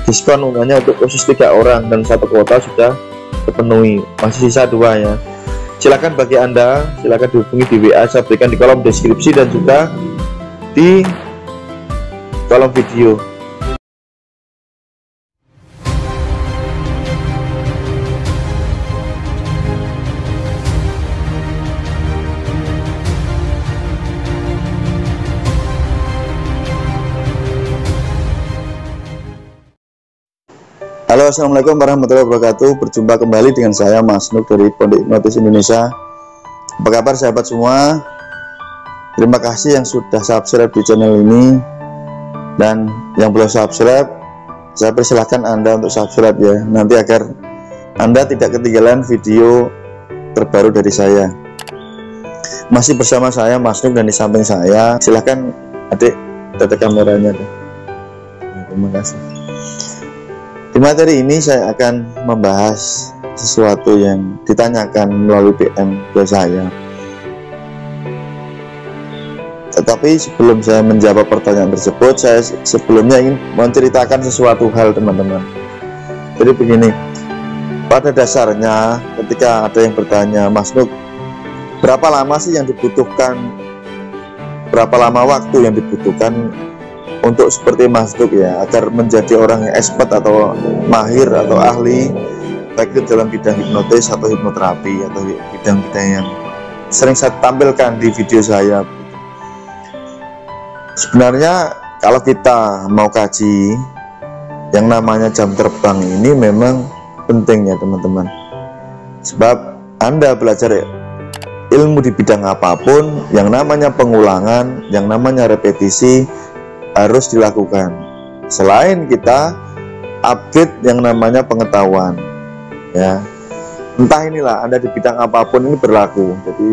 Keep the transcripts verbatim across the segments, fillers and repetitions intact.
diskon hanya untuk khusus tiga orang dan satu kuota sudah terpenuhi, masih sisa dua ya. Silakan bagi Anda, silakan dihubungi di W A, saya berikan di kolom deskripsi dan juga di kolom video. Halo, assalamualaikum warahmatullahi wabarakatuh. Berjumpa kembali dengan saya Mas Nuk dari Pondok Hipnotis Indonesia. Apa kabar sahabat semua? Terima kasih yang sudah subscribe di channel ini, dan yang belum subscribe, saya persilahkan Anda untuk subscribe ya, nanti agar Anda tidak ketinggalan video terbaru dari saya. Masih bersama saya Mas Nuk, dan di samping saya, silahkan adik tata kameranya deh. Terima kasih. Di materi ini saya akan membahas sesuatu yang ditanyakan melalui D M ke saya. Tetapi sebelum saya menjawab pertanyaan tersebut, saya sebelumnya ingin menceritakan sesuatu hal, teman-teman. Jadi begini, pada dasarnya ketika ada yang bertanya, Mas Nuk, berapa lama sih yang dibutuhkan, berapa lama waktu yang dibutuhkan untuk seperti Mas Nuk ya, agar menjadi orang yang expert atau mahir atau ahli, baik itu dalam bidang hipnotis atau hipnoterapi atau bidang-bidang yang sering saya tampilkan di video saya. Sebenarnya kalau kita mau kaji yang namanya jam terbang ini memang penting ya teman-teman, sebab Anda belajar ilmu di bidang apapun, yang namanya pengulangan, yang namanya repetisi harus dilakukan. Selain kita update yang namanya pengetahuan ya, entah inilah Anda di bidang apapun ini berlaku. Jadi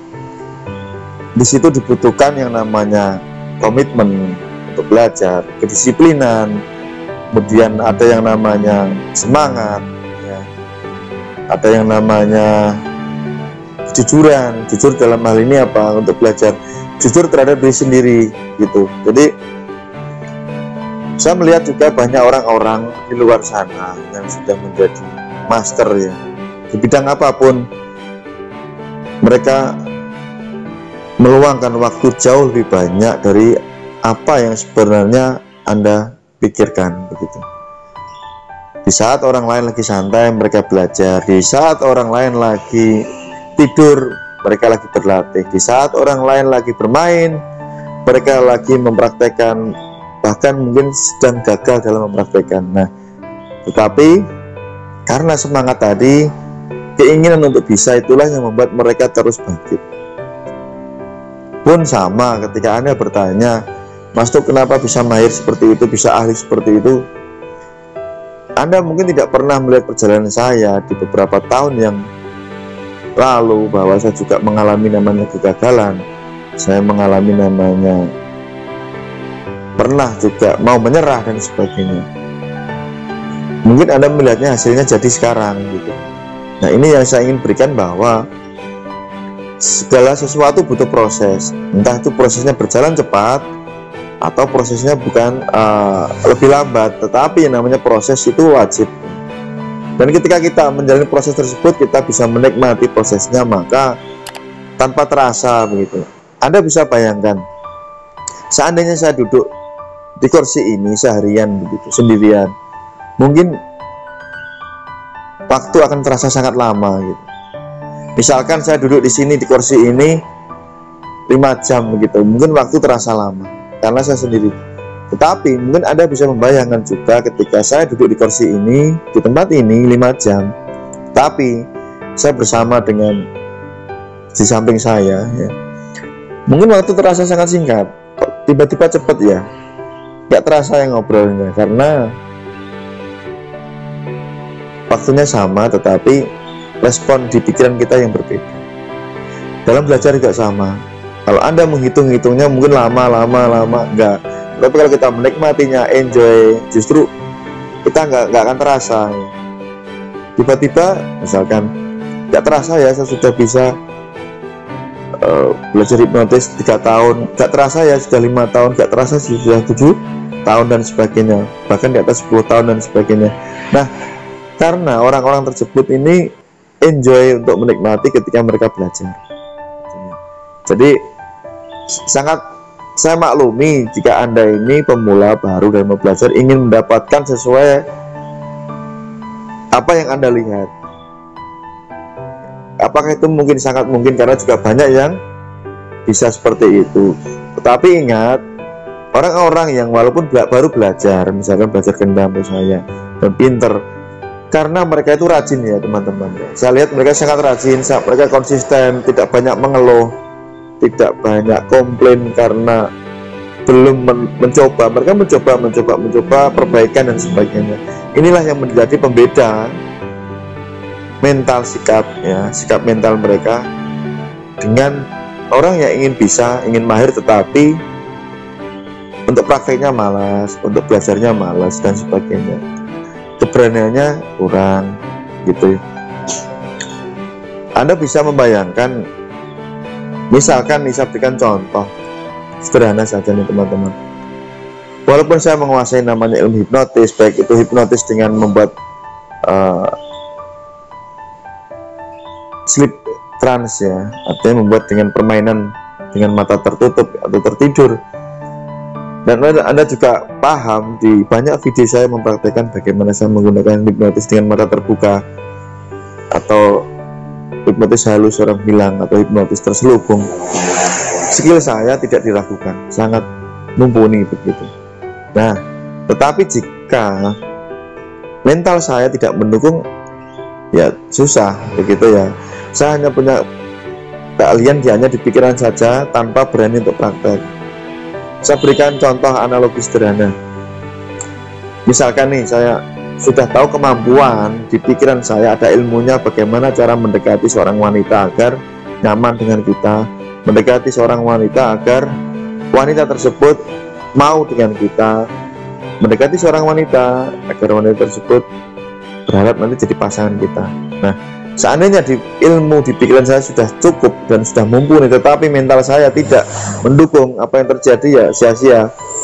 di situ dibutuhkan yang namanya komitmen untuk belajar, kedisiplinan, kemudian ada yang namanya semangat ya, ada yang namanya kejujuran. Jujur dalam hal ini apa? Untuk belajar jujur terhadap diri sendiri gitu. Jadi saya melihat juga banyak orang-orang di luar sana yang sudah menjadi master ya di bidang apapun. Mereka meluangkan waktu jauh lebih banyak dari apa yang sebenarnya Anda pikirkan begitu. Di saat orang lain lagi santai, mereka belajar. Di saat orang lain lagi tidur, mereka lagi berlatih. Di saat orang lain lagi bermain, mereka lagi mempraktekkan, bahkan mungkin sedang gagal dalam mempraktekkan. Nah, tetapi karena semangat tadi, keinginan untuk bisa, itulah yang membuat mereka terus bangkit. Pun sama ketika Anda bertanya, Mas Nuk kenapa bisa mahir seperti itu, bisa ahli seperti itu? Anda mungkin tidak pernah melihat perjalanan saya di beberapa tahun yang lalu, bahwa saya juga mengalami namanya kegagalan, saya mengalami namanya pernah juga mau menyerah dan sebagainya. Mungkin Anda melihatnya hasilnya jadi sekarang gitu. Nah, ini yang saya ingin berikan, bahwa segala sesuatu butuh proses. Entah itu prosesnya berjalan cepat atau prosesnya bukan uh, lebih lambat, tetapi yang namanya proses itu wajib. Dan ketika kita menjalani proses tersebut, kita bisa menikmati prosesnya, maka tanpa terasa begitu. Anda bisa bayangkan, seandainya saya duduk di kursi ini seharian begitu sendirian, mungkin waktu akan terasa sangat lama gitu. Misalkan saya duduk di sini di kursi ini lima jam begitu, mungkin waktu terasa lama karena saya sendiri. Tetapi mungkin Anda bisa membayangkan juga ketika saya duduk di kursi ini, di tempat ini lima jam, tapi saya bersama dengan di samping saya ya, mungkin waktu terasa sangat singkat, tiba-tiba cepat ya, gak terasa yang ngobrolnya, karena waktunya sama tetapi respon di pikiran kita yang berbeda. Dalam belajar juga sama. Kalau Anda menghitung-hitungnya mungkin lama-lama-lama enggak, tapi kalau kita menikmatinya, enjoy, justru kita nggak nggak akan terasa. Tiba-tiba misalkan nggak terasa ya, saya sudah bisa uh, belajar hipnotis tiga tahun, gak terasa ya sudah lima tahun, gak terasa sudah tujuh tahun dan sebagainya, bahkan di atas sepuluh tahun dan sebagainya. Nah, karena orang-orang tersebut ini enjoy untuk menikmati ketika mereka belajar. Jadi sangat saya maklumi jika Anda ini pemula baru dan mau belajar, ingin mendapatkan sesuai apa yang Anda lihat. Apakah itu mungkin? Sangat mungkin, karena juga banyak yang bisa seperti itu. Tetapi ingat, orang-orang yang walaupun baru belajar, misalkan belajar gendam saya dan pinter, karena mereka itu rajin ya teman-teman. Saya lihat mereka sangat rajin, mereka konsisten, tidak banyak mengeluh, tidak banyak komplain karena belum men mencoba. Mereka mencoba, mencoba, mencoba perbaikan dan sebagainya. Inilah yang menjadi pembeda mental sikap ya, sikap mental mereka dengan orang yang ingin bisa, ingin mahir, tetapi untuk prakteknya malas, untuk belajarnya malas dan sebagainya. Keberaniannya kurang gitu. Anda bisa membayangkan, misalkan nih, saya berikan contoh sederhana saja nih teman-teman. Walaupun saya menguasai namanya ilmu hipnotis, baik itu hipnotis dengan membuat uh, sleep trance ya, artinya membuat dengan permainan dengan mata tertutup atau tertidur. Dan Anda juga paham, di banyak video saya mempraktekkan bagaimana saya menggunakan hipnotis dengan mata terbuka, atau hipnotis halus orang bilang, atau hipnotis terselubung. Skill saya tidak diragukan, sangat mumpuni begitu. Nah, tetapi jika mental saya tidak mendukung, ya susah begitu ya. Saya hanya punya keahlian hanya di pikiran saja tanpa berani untuk praktek. Saya berikan contoh analogi sederhana. Misalkan nih, saya sudah tahu kemampuan di pikiran saya, ada ilmunya bagaimana cara mendekati seorang wanita agar nyaman dengan kita, mendekati seorang wanita agar wanita tersebut mau dengan kita, mendekati seorang wanita agar wanita tersebut berharap nanti jadi pasangan kita. Nah, seandainya di ilmu di pikiran saya sudah cukup dan sudah mumpuni, tetapi mental saya tidak mendukung, apa yang terjadi ya sia-sia.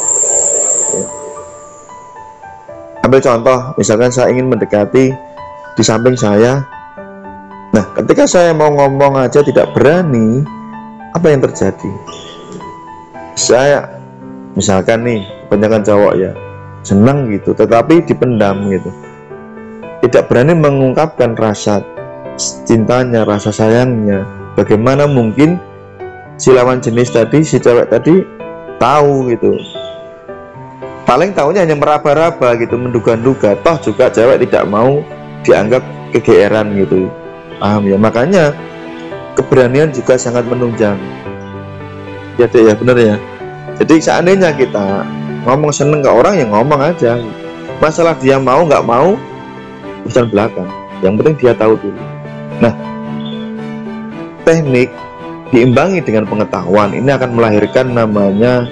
Ambil contoh, misalkan saya ingin mendekati di samping saya. Nah, ketika saya mau ngomong aja tidak berani, apa yang terjadi? Saya misalkan nih, kebanyakan cowok ya senang gitu, tetapi dipendam gitu, tidak berani mengungkapkan rasa cintanya, rasa sayangnya. Bagaimana mungkin si lawan jenis tadi, si cewek tadi tahu gitu? Paling tahunya hanya meraba-raba gitu, menduga-duga. Toh juga cewek tidak mau dianggap kegeeran gitu, paham ya? Makanya keberanian juga sangat menunjang ya dek ya, bener ya. Jadi seandainya kita ngomong seneng ke orang, ya ngomong aja. Masalah dia mau nggak mau urusan belakang, yang penting dia tahu dulu. Nah, teknik diimbangi dengan pengetahuan ini akan melahirkan namanya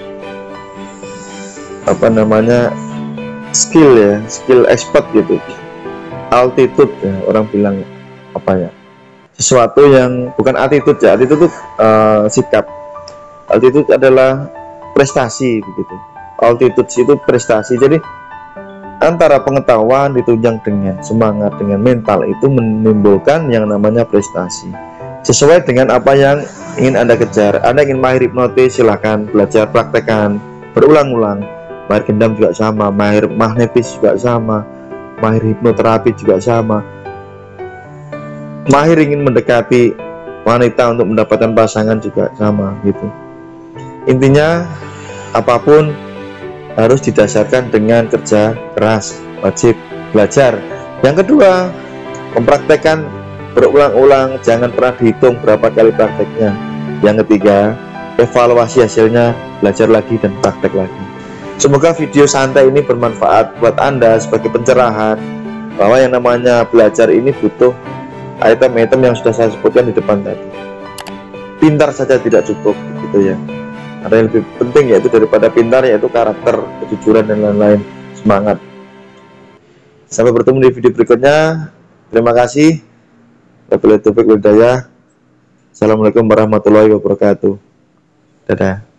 apa namanya skill ya, skill expert gitu, altitude ya, orang bilang apa ya, sesuatu yang bukan attitude ya, attitude itu uh, sikap, altitude adalah prestasi begitu, altitude itu prestasi. Jadi antara pengetahuan ditunjang dengan semangat, dengan mental, itu menimbulkan yang namanya prestasi sesuai dengan apa yang ingin Anda kejar. Anda ingin mahir hipnotis, silahkan belajar, praktekkan berulang-ulang. Mahir gendam juga sama, mahir magnetis juga sama, mahir hipnoterapi juga sama. Mahir ingin mendekati wanita untuk mendapatkan pasangan juga sama gitu. Intinya apapun harus didasarkan dengan kerja keras, wajib belajar. Yang kedua, mempraktekkan berulang-ulang, jangan pernah dihitung berapa kali prakteknya. Yang ketiga, evaluasi hasilnya, belajar lagi dan praktek lagi. Semoga video santai ini bermanfaat buat Anda sebagai pencerahan bahwa yang namanya belajar ini butuh item-item yang sudah saya sebutkan di depan tadi. Pintar saja tidak cukup gitu ya. Ada yang lebih penting yaitu daripada pintar, yaitu karakter, kejujuran dan lain-lain, semangat. Sampai bertemu di video berikutnya. Terima kasih. Wabillahi taufiq wal hidayah. Assalamualaikum warahmatullahi wabarakatuh. Dadah.